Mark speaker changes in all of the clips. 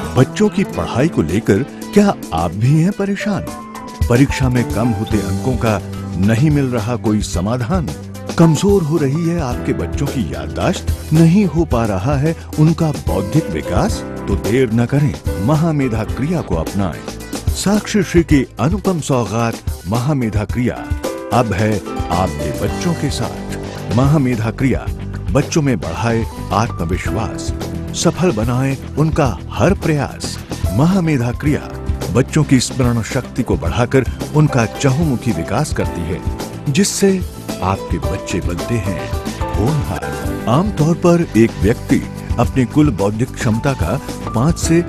Speaker 1: बच्चों की पढ़ाई को लेकर क्या आप भी हैं परेशान? परीक्षा में कम होते अंकों का नहीं मिल रहा कोई समाधान? कमजोर हो रही है आपके बच्चों की याददाश्त, नहीं हो पा रहा है उनका बौद्धिक विकास? तो देर न करें, महामेधा क्रिया को अपनाएं। साक्षी श्री की अनुपम सौगात महामेधा क्रिया अब है आपके बच्चों के साथ। महामेधा क्रिया बच्चों में बढ़ाए आत्मविश्वास, सफल बनाए उनका हर प्रयास। महामेधा क्रिया बच्चों की स्मरण शक्ति को बढ़ाकर उनका चहुमुखी विकास करती है, जिससे आपके बच्चे बनते हैं होनहार। आमतौर पर एक व्यक्ति अपनी कुल बौद्धिक क्षमता का 5 से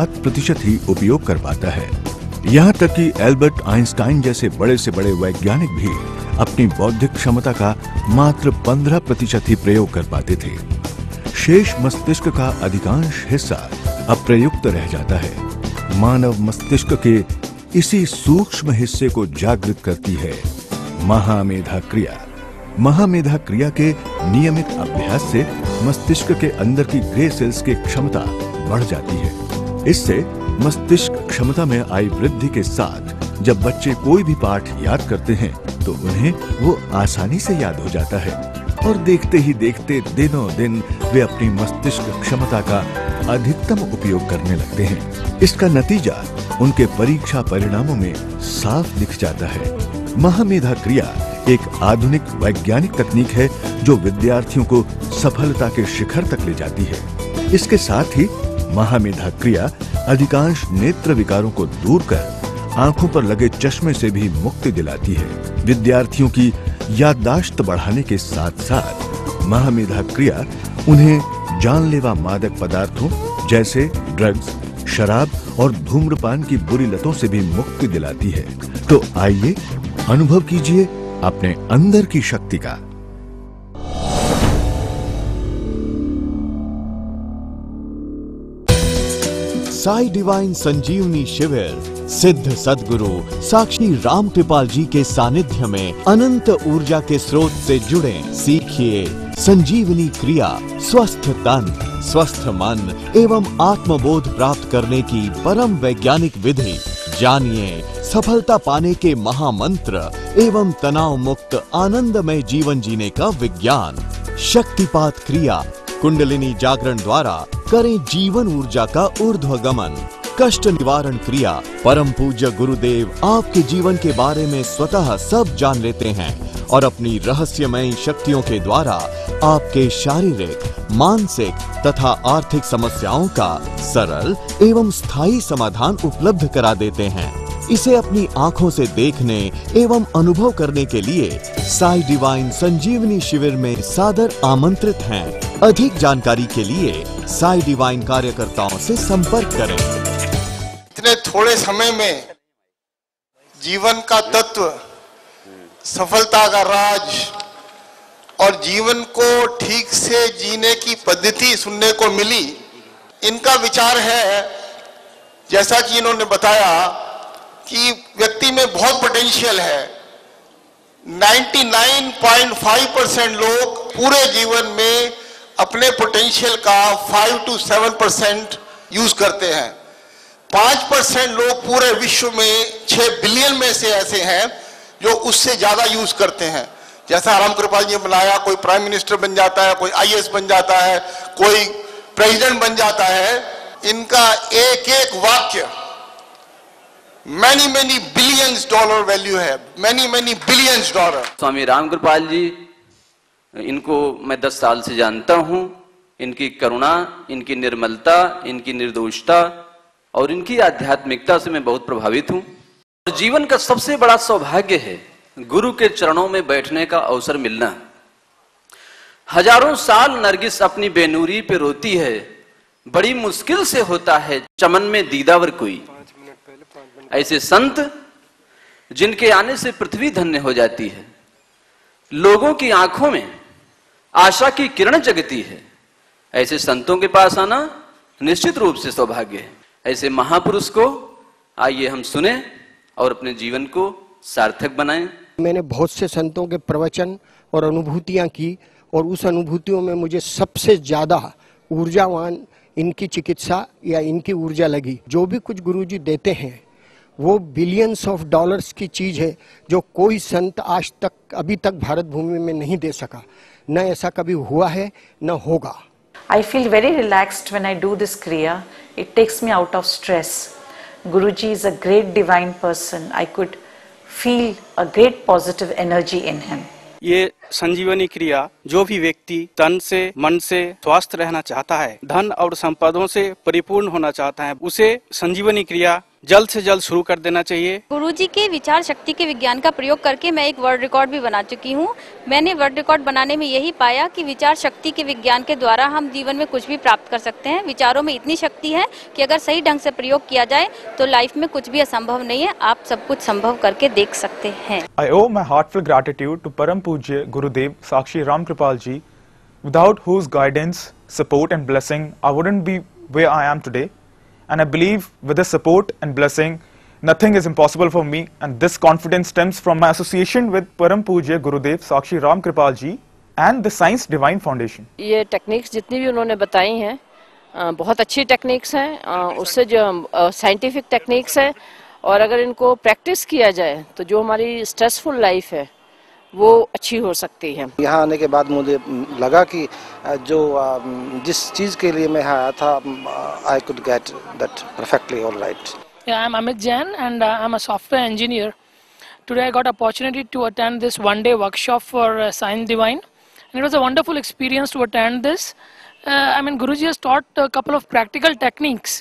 Speaker 1: 7% ही उपयोग कर पाता है। यहाँ तक कि एल्बर्ट आइंस्टाइन जैसे बड़े से बड़े वैज्ञानिक भी अपनी बौद्धिक क्षमता का मात्र 15% ही प्रयोग कर पाते थे। शेष मस्तिष्क का अधिकांश हिस्सा अप्रयुक्त रह जाता है। मानव मस्तिष्क के इसी सूक्ष्म हिस्से को जागृत करती है महामेधा क्रिया। महामेधा क्रिया के नियमित अभ्यास से मस्तिष्क के अंदर की ग्रे सेल्स की क्षमता बढ़ जाती है। इससे मस्तिष्क क्षमता में आई वृद्धि के साथ जब बच्चे कोई भी पाठ याद करते हैं तो उन्हें वो आसानी से याद हो जाता है और देखते ही देखते दिनों दिन वे अपनी मस्तिष्क क्षमता का अधिकतम उपयोग करने लगते हैं। इसका नतीजा उनके परीक्षा परिणामों में साफ दिख जाता है। महामेधा क्रिया एक आधुनिक वैज्ञानिक तकनीक है जो विद्यार्थियों को सफलता के शिखर तक ले जाती है। इसके साथ ही महामेधा क्रिया अधिकांश नेत्र विकारों को दूर कर आंखों पर लगे चश्मे से भी मुक्ति दिलाती है। विद्यार्थियों की याददाश्त बढ़ाने के साथ साथ महामेधा क्रिया उन्हें जानलेवा मादक पदार्थों जैसे ड्रग्स, शराब और धूम्रपान की बुरी लतों से भी मुक्ति दिलाती है। तो आइए अनुभव कीजिए अपने अंदर की शक्ति का।
Speaker 2: साई डिवाइन संजीवनी शिविर सिद्ध सद्गुरु साक्षी राम कृपाल जी के सानिध्य में अनंत ऊर्जा के स्रोत से जुड़े। सीखिए संजीवनी क्रिया, स्वस्थ तन, स्वस्थ मन एवं आत्मबोध प्राप्त करने की परम वैज्ञानिक विधि। जानिए सफलता पाने के महामंत्र एवं तनाव मुक्त आनंदमय जीवन जीने का विज्ञान। शक्तिपात क्रिया, कुंडलिनी जागरण द्वारा करें जीवन ऊर्जा का ऊर्ध्वगमन। कष्ट निवारण क्रिया, परम पूज्य गुरुदेव आपके जीवन के बारे में स्वतः सब जान लेते हैं और अपनी रहस्यमय शक्तियों के द्वारा आपके शारीरिक, मानसिक तथा आर्थिक समस्याओं का सरल एवं स्थायी समाधान उपलब्ध करा देते हैं। इसे अपनी आंखों से देखने एवं अनुभव करने के लिए साई डिवाइन संजीवनी शिविर में सादर आमंत्रित हैं। अधिक जानकारी के लिए साई डिवाइन कार्यकर्ताओं से संपर्क करें।
Speaker 3: इतने थोड़े समय में जीवन का तत्व, सफलता का राज और जीवन को ठीक से जीने की पद्धति सुनने को मिली। इनका विचार है, जैसा कि इन्होंने बताया, कि व्यक्ति में बहुत पोटेंशियल है। 99.5% लोग पूरे जीवन में अपने पोटेंशियल का 5 to 7% यूज करते हैं। 5% लोग पूरे विश्व में 6 बिलियन में से ऐसे हैं जो उससे ज्यादा यूज करते हैं। जैसा राम कृपाल जी ने बनाया, कोई प्राइम मिनिस्टर बन जाता है, कोई IAS बन जाता है, कोई प्रेसिडेंट बन जाता है। इनका एक एक वाक्य many billions dollar वैल्यू है, many billions dollar।
Speaker 4: Swami Ram Kripal ji, इनको मैं 10 साल से जानता हूं। इनकी करुणा, इनकी निर्मलता, इनकी निर्दोषता और इनकी आध्यात्मिकता से मैं बहुत प्रभावित हूं। जीवन का सबसे बड़ा सौभाग्य है गुरु के चरणों में बैठने का अवसर मिलना। हजारों साल नरगिस अपनी बेनूरी पे रोती है, बड़ी मुश्किल से होता है चमन में दीदावर कोई। ऐसे संत जिनके आने से पृथ्वी धन्य हो जाती है, लोगों की आंखों में आशा की किरण जगती है, ऐसे संतों के पास आना निश्चित रूप से सौभाग्य है। ऐसे महापुरुष को आइए हम सुने और अपने जीवन को सार्थक बनाएं।
Speaker 5: मैंने बहुत से संतों के प्रवचन और अनुभूतियां की और उस अनुभूतियों में मुझे सबसे ज़्यादा ऊर्जावान इनकी चिकित्सा या इनकी ऊर्जा लगी। जो भी कुछ गुरुजी देते हैं वो बिलियंस ऑफ डॉलर्स की चीज़ है जो कोई संत आज तक अभी तक भारत भूमि में नहीं दे सका, न ऐसा कभी हुआ है न होगा।
Speaker 6: I feel very relaxed when I do this kriya. It takes me out of stress. Guruji is a great divine person. I could feel a great positive energy in him.
Speaker 7: ये संजीवनी क्रिया जो भी व्यक्ति तन से मन से स्वस्थ रहना चाहता है, धन और संपदों से परिपूर्ण होना चाहता है, उसे संजीवनी क्रिया जल्द से जल्द शुरू कर देना चाहिए।
Speaker 8: गुरुजी के विचार शक्ति के विज्ञान का प्रयोग करके मैं एक वर्ल्ड रिकॉर्ड भी बना चुकी हूँ। मैंने वर्ल्ड रिकॉर्ड बनाने में यही पाया कि विचार शक्ति के विज्ञान के द्वारा हम जीवन में कुछ भी प्राप्त कर सकते हैं। विचारों में इतनी शक्ति है कि अगर सही ढंग से प्रयोग किया जाए तो लाइफ में कुछ भी असंभव नहीं है, आप सब कुछ संभव करके देख सकते हैं।
Speaker 9: I owe my heartfelt gratitude to Param Pujya Gurudev Sakshi Ram Kripal Ji, without whose guidance, support and blessing I wouldn't be where I am today. And I believe with his support and blessing, nothing is impossible for me. And this confidence stems from my association with Param Pujya Gurudev Sakshi Ram Kripal Ji and the Science Divine Foundation.
Speaker 10: ये techniques जितनी भी उन्होंने बताई हैं बहुत अच्छी techniques हैं, उससे जो साइंटिफिक टेक्निक्स हैं, और अगर इनको प्रैक्टिस किया जाए तो जो हमारी स्ट्रेसफुल लाइफ है वो अच्छी हो सकती है।
Speaker 11: यहाँ आने के बाद मुझे लगा कि जो जिस चीज़ के लिए मैं आया था, I could get that perfectly all right.
Speaker 12: Yeah, I'm Amit Jain and I'm a software engineer. Today I got opportunity to attend this one-day workshop for Science Divine, and it was a wonderful experience to attend this. I mean, Guruji has taught a couple of practical techniques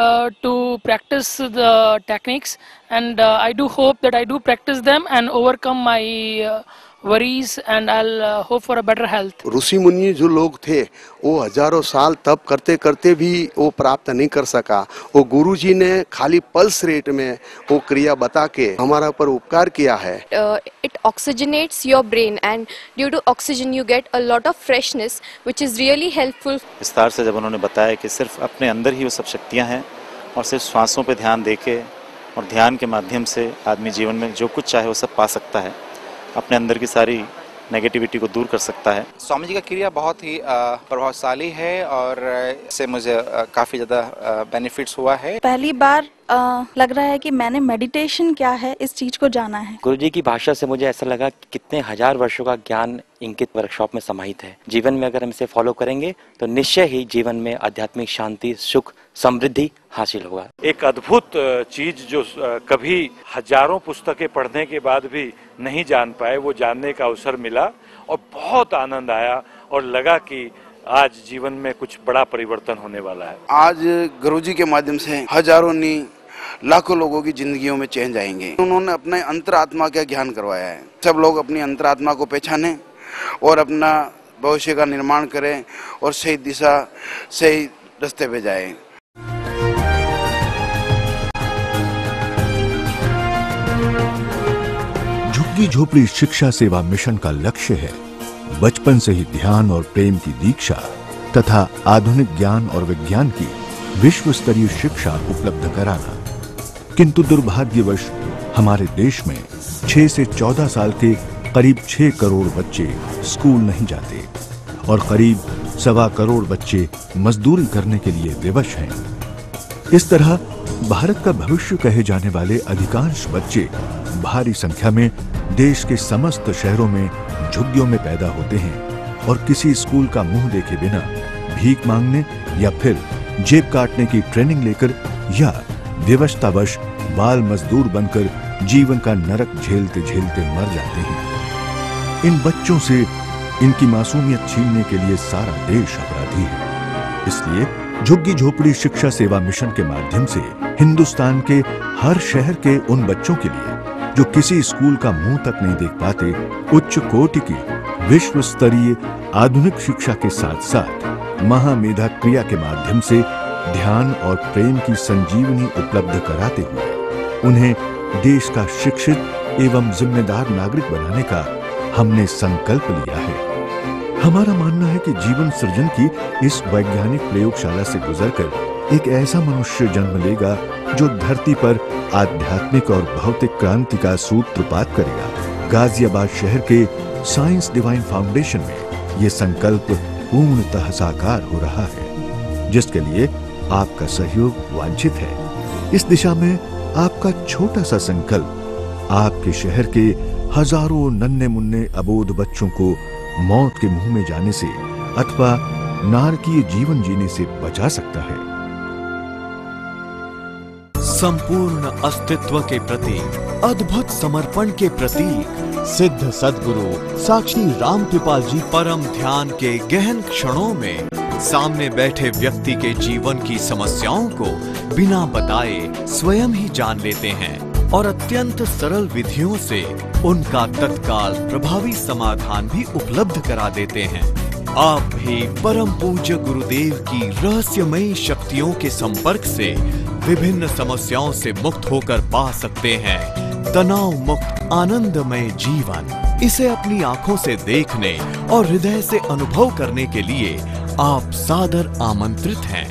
Speaker 12: to practice the techniques, and I do hope that I do practice them and overcome my worries, and I'll hope for a better health.
Speaker 13: ऋषि मुनि जो लोग थे वो हजारों साल तप करते करते भी वो प्राप्त नहीं कर सका, वो गुरुजी ने खाली पल्स रेट में वो क्रिया बता के हमारा ऊपर उपकार किया है।
Speaker 14: It oxygenates your brain and due to oxygen you get a lot of freshness which is really helpful.
Speaker 15: विस्तार से जब उन्होंने बताया कि सिर्फ अपने अंदर ही वो सब शक्तियाँ हैं और सिर्फ श्वासों पे ध्यान देके और ध्यान के माध्यम से आदमी जीवन में जो कुछ चाहे वो सब पा सकता है, अपने अंदर की सारी नेगेटिविटी को दूर कर सकता है।
Speaker 16: स्वामी जी का क्रिया बहुत ही प्रभावशाली है और इससे मुझे काफ़ी ज़्यादा बेनिफिट्स हुआ है।
Speaker 17: पहली बार लग रहा है कि मैंने मेडिटेशन क्या है इस चीज को जाना है।
Speaker 18: गुरुजी की भाषा से मुझे ऐसा लगा कि कितने हजार वर्षों का ज्ञान इनके वर्कशॉप में समाहित है। जीवन में अगर हम इसे फॉलो करेंगे तो निश्चय ही जीवन में आध्यात्मिक शांति, सुख, समृद्धि हासिल होगा।
Speaker 19: एक अद्भुत चीज जो कभी हजारों पुस्तकें पढ़ने के बाद भी नहीं जान पाए, वो जानने का अवसर मिला और बहुत आनंद आया और लगा कि आज जीवन में कुछ बड़ा परिवर्तन होने वाला है। आज गुरुजी के माध्यम से हजारों नहीं लाखों लोगों की जिंदगियों में चेंज आएंगे। उन्होंने अपने अंतरात्मा का ज्ञान करवाया है। सब लोग अपनी अंतरात्मा को पहचानें और अपना भविष्य का निर्माण करें और सही दिशा, सही रास्ते पे जाएं।
Speaker 1: झुग्गी झोपड़ी शिक्षा सेवा मिशन का लक्ष्य है बचपन से ही ध्यान और प्रेम की दीक्षा तथा आधुनिक ज्ञान और विज्ञान की विश्व स्तरीय शिक्षा उपलब्ध कराना। किंतु दुर्भाग्यवश हमारे देश में 6 से 14 साल के करीब 6 करोड़ बच्चे स्कूल नहीं जाते और करीब 1.25 करोड़ बच्चे मजदूरी करने के लिए विवश हैं। इस तरह भारत का भविष्य कहे जाने वाले अधिकांश बच्चे भारी संख्या में देश के समस्त शहरों में झुग्गियों में पैदा होते हैं और किसी स्कूल का मुंह देखे बिना भीख मांगने या फिर जेब काटने की ट्रेनिंग लेकर या विवशतावश बाल मजदूर बनकर जीवन का नरक झेलते झेलते मर जाते हैं। इन बच्चों से इनकी मासूमियत छीनने के लिए सारा देश अपराधी है। इसलिए झुग्गी झोपड़ी शिक्षा सेवा मिशन के माध्यम से हिंदुस्तान के हर शहर के उन बच्चों के लिए जो किसी स्कूल का मुंह तक नहीं देख पाते, उच्च कोटि की विश्व स्तरीय आधुनिक शिक्षा के साथ साथ महामेधा क्रिया के माध्यम से ध्यान और प्रेम की संजीवनी उपलब्ध कराते हुए उन्हें देश का शिक्षित एवं जिम्मेदार नागरिक बनाने का हमने संकल्प लिया है। हमारा मानना है कि जीवन सृजन की इस वैज्ञानिक प्रयोगशाला से गुजरकर एक ऐसा मनुष्य जन्म लेगा जो धरती पर आध्यात्मिक और भौतिक क्रांति का सूत्रपात करेगा। गाजियाबाद शहर के साइंस डिवाइन फाउंडेशन में ये संकल्प पूर्णतः साकार हो रहा है। जिसके लिए आपका सहयोग वांछित है। इस दिशा में आपका छोटा सा संकल्प आपके शहर के हजारों नन्हे मुन्ने अबोध बच्चों को मौत के मुंह में जाने से अथवा नारकीय जीवन जीने से बचा सकता है।
Speaker 2: संपूर्ण अस्तित्व के प्रति अद्भुत समर्पण के प्रतीक सिद्ध सद्गुरु साक्षी रामकृपाल जी परम ध्यान के गहन क्षणों में सामने बैठे व्यक्ति के जीवन की समस्याओं को बिना बताए स्वयं ही जान लेते हैं और अत्यंत सरल विधियों से उनका तत्काल प्रभावी समाधान भी उपलब्ध करा देते हैं। आप भी परम पूज्य गुरुदेव की रहस्यमयी शक्तियों के संपर्क से विभिन्न समस्याओं से मुक्त होकर पा सकते हैं तनाव मुक्त आनंदमय जीवन। इसे अपनी आंखों से देखने और हृदय से अनुभव करने के लिए आप सादर आमंत्रित हैं।